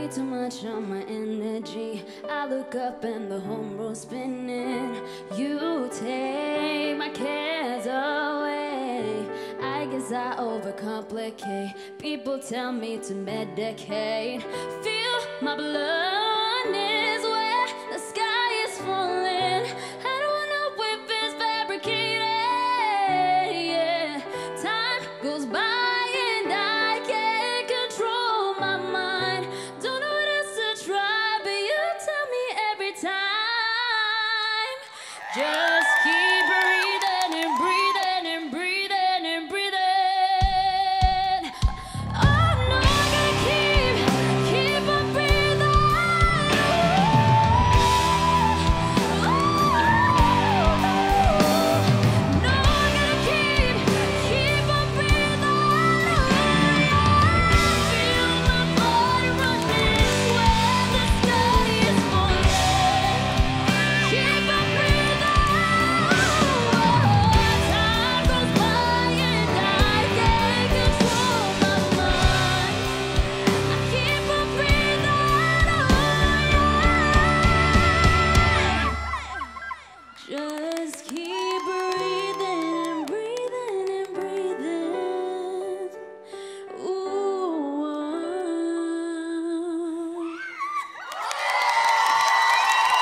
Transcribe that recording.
way too much on my energy. I look up and the home road's spinning. You take my cares away. I guess I overcomplicate. People tell me to medicate. Feel my blood is where the sky is falling. I don't know if it's fabricated. Yeah. Time goes by. Yeah.